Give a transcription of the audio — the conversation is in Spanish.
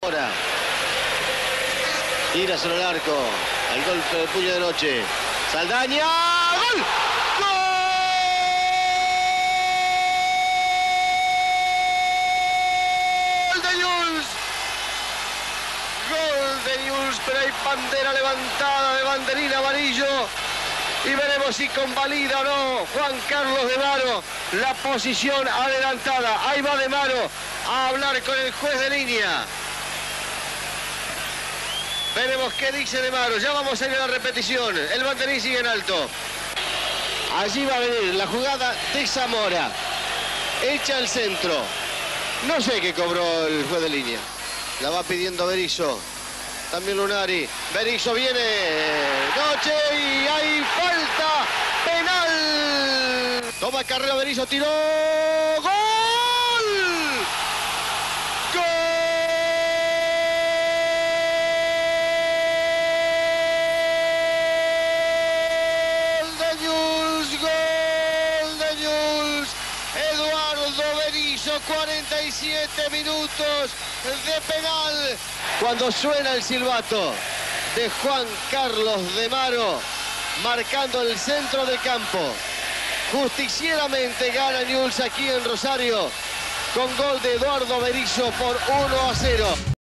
Ahora tira sobre el arco, al golpe de puño de noche. Saldaña, ¡gol! ¡Gol de Newell's! Gol de Newell's, pero hay bandera levantada de banderín amarillo. Y veremos si convalida o no Juan Carlos De Maro la posición adelantada. Ahí va De Maro a hablar con el juez de línea. Veremos qué dice De Maro. Ya vamos a ir a la repetición. El banderín sigue en alto. Allí va a venir la jugada de Zamora. Echa al centro. No sé qué cobró el juez de línea. La va pidiendo Berizzo. También Lunari. Berizzo viene. Noche y hay falta. Penal. Toma carrera Berizzo. Tiró. ¡Gol! ¡Gol! De Newell's. Gol de Newell's. Eduardo Berizzo. 47 minutos de penal. Cuando suena el silbato de Juan Carlos De Maro, marcando el centro del campo. Justicieramente gana Newell's aquí en Rosario, con gol de Eduardo Berizzo por 1-0.